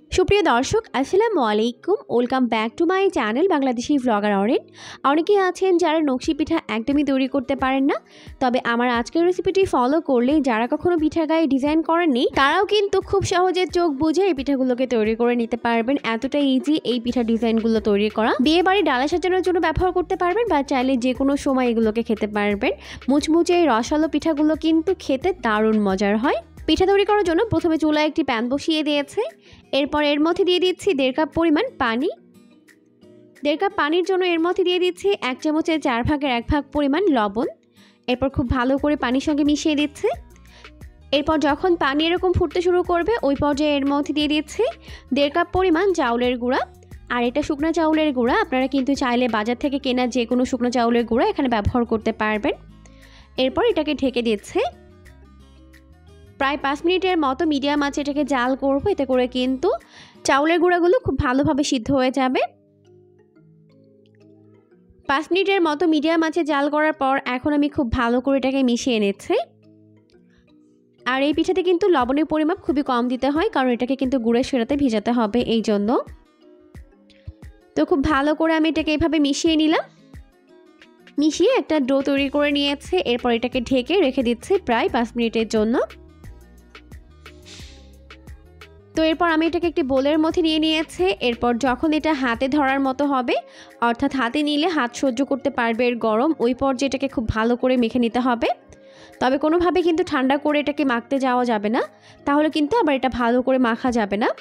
সুপ্রিয় দর্শক আসসালামু আলাইকুম, welcome back to my channel Bangladeshi blogger Aren. অনেকেই আছেন যারা নকশি পিঠা একদমই তৈরি করতে পারেন না, তবে আমার আজকের রেসিপিটি ফলো করলে যারা কখনো পিঠা গায়ে ডিজাইন করেননি তারাও কিন্তু খুব সহজে চোখ বুঝে এই পিঠাগুলোকে তৈরি করে নিতে পারবেন। এতটা ইজি এই পিঠা ডিজাইনগুলো তৈরি করা। বিয়ে বাড়ি ডালা সাজানোর জন্য ব্যবহার করতে পারবেন বা চাইলে যে কোনো সময় এগুলোকে খেতে পারবেন। মুচমুচে এই রসালো পিঠাগুলো কিন্তু খেতে দারুণ মজার হয়। পিঠা তৈরি করার জন্য প্রথমে চুলায় একটি প্যান বসিয়ে দিয়েছে। এরপর এর মধ্যে দিয়ে দিচ্ছি 1.5 কাপ পরিমাণ পানি। 1.5 কাপ পানির জন্য এর মধ্যে দিয়ে দিচ্ছি 1 চামচের 4 ভাগের 1 ভাগ পরিমাণ লবণ। এরপর খুব ভালো করে পানির সঙ্গে মিশিয়ে দিচ্ছি। এরপর যখন পানি এরকম ফুটতে শুরু করবে ওই পর্যায়ে এর মধ্যে দিয়ে দিচ্ছি 1.5 কাপ পরিমাণ চাউলের গুঁড়া। আর এটা শুকনো চাউলের গুঁড়া, আপনারা কিন্তু চাইলে বাজার থেকে কেনা যে কোনো শুকনো চাউলের গুঁড়া এখানে ব্যবহার করতে পারবেন। এরপর এটাকে ঢেকে দিচ্ছি। প্রায় 5 মিনিটের মতো মিডিয়াম আঁচে এটাকে জাল করব, এতে করে কিন্তু চাউলের গুঁড়াগুলো খুব ভালোভাবে সিদ্ধ হয়ে যাবে। 5 মিনিটের মতো মিডিয়াম আঁচে জাল করার পর এখন আমি খুব ভালো করে এটাকে মিশিয়ে নিচ্ছি। আর এই পিঠাতে কিন্তু লবণের পরিমাপ খুবই কম দিতে হয়, কারণ এটাকে কিন্তু গুড়ের শিরাতে ভিজাতে হবে এই জন্য। তো খুব ভালো করে আমি এটাকে এইভাবে মিশিয়ে নিলাম। মিশিয়ে একটা ডো তৈরি করে নিয়েছে। এরপর এটাকে ঢেকে রেখে দিচ্ছি প্রায় 5 মিনিটের জন্য। তো এরপর আমি এটাকে একটি বোলের মধ্যে নিয়ে নিয়েছি। এরপর যখন এটা হাতে ধরার মতো হবে, অর্থাৎ হাতে নিলে হাত সহ্য করতে পারবে এর গরম, ওই পর্যায়ে এটাকে খুব ভালো করে মেখে নিতে হবে। তবে কোনোভাবে কিন্তু ঠান্ডা করে এটাকে মাখতে যাওয়া যাবে না, তাহলে কিন্তু আবার এটা ভালো করে মাখা যাবে না।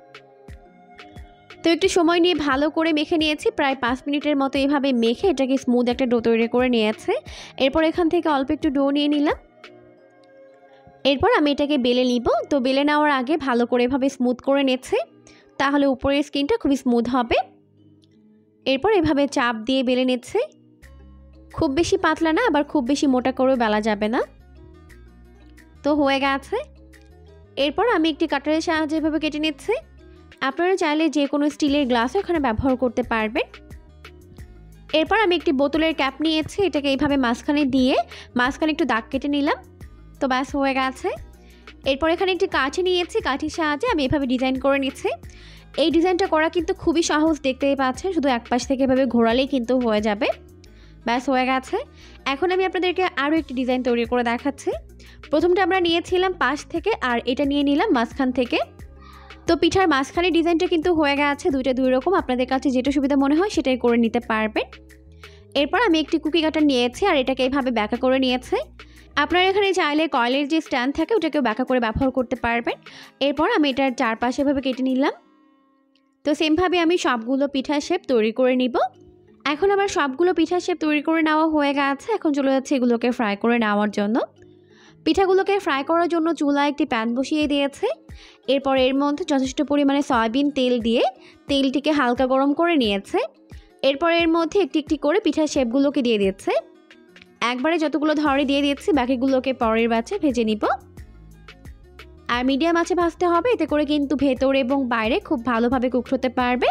তো একটু সময় নিয়ে ভালো করে মেখে নিয়েছি, প্রায় 5 মিনিটের মতো এইভাবে মেখে এটাকে স্মুথ একটা ডো তৈরি করে নিয়েছে। এরপর এখান থেকে অল্প একটু ডো নিয়ে নিলাম। এরপর আমি এটাকে বেলে নিব। তো বেলে নেওয়ার আগে ভালো করে এভাবে স্মুথ করে নিচ্ছে, তাহলে উপরের স্কিনটা খুবই স্মুথ হবে। এরপর এভাবে চাপ দিয়ে বেলে নিচ্ছে। খুব বেশি পাতলা না, আবার খুব বেশি মোটা করেও বেলা যাবে না। তো হয়ে গেছে। এরপর আমি একটি কাটারের সাহায্যে এভাবে কেটে নিচ্ছি। আপনারা চাইলে যে কোনো স্টিলের গ্লাসও এখানে ব্যবহার করতে পারবেন। এরপর আমি একটি বোতলের ক্যাপ নিয়েছি, এটাকে এইভাবে মাঝখানে দিয়ে মাঝখানে একটু দাগ কেটে নিলাম। তো ব্যাস হয়ে গেছে। এরপর এখানে একটি কাঠি নিয়েছি, কাঠির সাহায্যে আমি এভাবে ডিজাইন করে নিচ্ছি। এই ডিজাইনটা করা কিন্তু খুবই সহজ, দেখতেই পাচ্ছেন, শুধু এক পাশ থেকে এভাবে ঘোরালেই কিন্তু হয়ে যাবে। ব্যাস হয়ে গেছে। এখন আমি আপনাদেরকে আরও একটি ডিজাইন তৈরি করে দেখাচ্ছি। প্রথমটা আমরা নিয়েছিলাম পাশ থেকে, আর এটা নিয়ে নিলাম মাঝখান থেকে। তো পিঠার মাঝখানে ডিজাইনটা কিন্তু হয়ে গেছে। দুইটা দুই রকম, আপনাদের কাছে যেটা সুবিধা মনে হয় সেটাই করে নিতে পারবেন। এরপর আমি একটি কুকি কাটার নিয়েছি, আর এটাকে এইভাবে ব্যাকা করে নিয়েছি। আপনারা এখানে চাইলে কয়েলের যে স্ট্যান্ড থাকে ওটাকেও ব্যাকা করে ব্যবহার করতে পারবেন। এরপর আমি এটার চারপাশে এভাবে কেটে নিলাম। তো সেমভাবে আমি সবগুলো পিঠার শেপ তৈরি করে নিব। এখন আমার সবগুলো পিঠার শেপ তৈরি করে নেওয়া হয়ে গেছে। এখন চলে যাচ্ছে এগুলোকে ফ্রাই করে নেওয়ার জন্য। পিঠাগুলোকে ফ্রাই করার জন্য চুলায় একটি প্যান বসিয়ে দিয়েছে। এরপর এর মধ্যে যথেষ্ট পরিমাণে সয়াবিন তেল দিয়ে তেলটিকে হালকা গরম করে নিয়েছে। এরপর এর মধ্যে একটি একটি করে পিঠার শেপগুলোকে দিয়ে দিচ্ছে। একবারে যতগুলো ধরে দিয়ে দিচ্ছি, বাকিগুলোকে পরের ব্যাচে ভেজে নিব। আর মিডিয়াম আঁচে ভাজতে হবে, এতে করে কিন্তু ভেতরে এবং বাইরে খুব ভালোভাবে কুক হতে পারবে।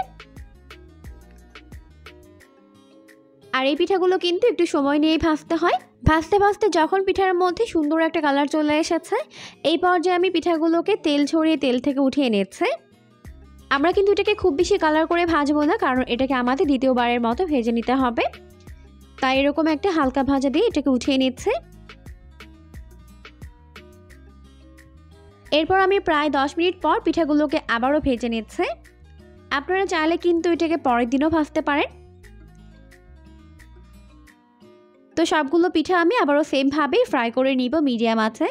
আর এই পিঠাগুলো কিন্তু একটু সময় নিয়েই ভাজতে হয়। ভাজতে ভাজতে যখন পিঠার মধ্যে সুন্দর একটা কালার চলে এসেছে, এই পর্যায়ে আমি পিঠাগুলোকে তেল ঝরিয়ে তেল থেকে উঠিয়ে নিচ্ছি। আমরা কিন্তু এটাকে খুব বেশি কালার করে ভাজবো না, কারণ এটাকে আমাদের দ্বিতীয়বারের মতো ভেজে নিতে হবে। তাই এরকম একটা হালকা ভাজা দিয়ে এটাকে উঠিয়ে নিচ্ছে। এরপর আমি প্রায় 10 মিনিট পর পিঠাগুলোকে আবারও ভেজে নিচ্ছে। আপনারা চাইলে কিন্তু এটাকে পরের দিনও ভাজতে পারেন। তো সবগুলো পিঠা আমি আবারও সেমভাবেই ফ্রাই করে নিব মিডিয়াম আঁচে।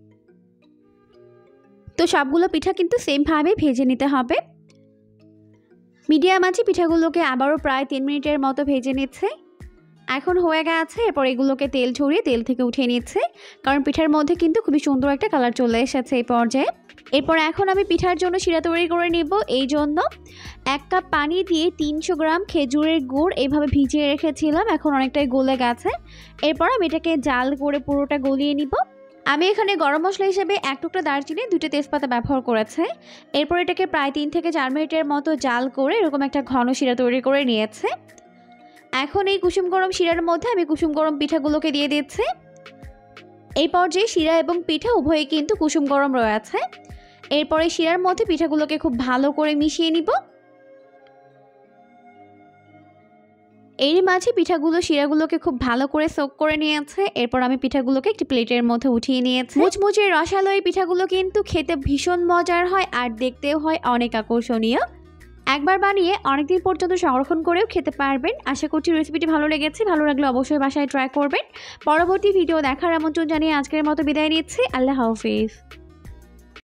তো সবগুলো পিঠা কিন্তু সেমভাবে ভেজে নিতে হবে। মিডিয়াম আঁচে পিঠাগুলোকে আবারও প্রায় 3 মিনিটের মতো ভেজে নিচ্ছে। এখন হয়ে গেছে। এরপর এগুলোকে তেল ঝরিয়ে তেল থেকে উঠিয়ে নিচ্ছে, কারণ পিঠার মধ্যে কিন্তু খুবই সুন্দর একটা কালার চলে এসেছে এই পর্যায়ে। এরপর এখন আমি পিঠার জন্য শিরা তৈরি করে নিব। এই জন্য 1 কাপ পানি দিয়ে 300 গ্রাম খেজুরের গুড় এইভাবে ভিজিয়ে রেখেছিলাম, এখন অনেকটাই গলে গেছে। এরপর আমি এটাকে জাল করে পুরোটা গলিয়ে নিব। আমি এখানে গরম মশলা হিসেবে 1 টুকরা দারচিনি, 2টা তেজপাতা ব্যবহার করেছে। এরপর এটাকে প্রায় 3 থেকে 4 মিনিটের মতো জাল করে এরকম একটা ঘন শিরা তৈরি করে নিয়েছে। এখন এই কুসুম গরম শিরার মধ্যে আমি কুসুম গরম পিঠাগুলোকে দিয়ে দিচ্ছি। এই পর্যায়ে শিরা এবং পিঠা উভয়ই কিন্তু কুসুম গরম রয়েছে। এরপরে শিরার মধ্যে পিঠাগুলোকে খুব ভালো করে মিশিয়ে নিব। এর মাঝে পিঠাগুলো শিরাগুলোকে খুব ভালো করে সোক করে নিয়েছে। এরপর আমি পিঠাগুলোকে একটি প্লেটের মধ্যে উঠিয়ে নিয়েছি। মুচমুচে রসালো এই পিঠাগুলো কিন্তু খেতে ভীষণ মজার হয় আর দেখতেও হয় অনেক আকর্ষণীয়। একবার বানিয়ে অনেকদিন পর্যন্ত সংরক্ষণ করেও খেতে পারবেন। আশা করছি রেসিপিটি ভালো লেগেছে। ভালো লাগলে অবশ্যই বাসায় ট্রাই করবেন। পরবর্তী ভিডিও দেখার আমন্ত্রণ জানিয়ে আজকের মতো বিদায় নিচ্ছি। আল্লাহ হাফেজ।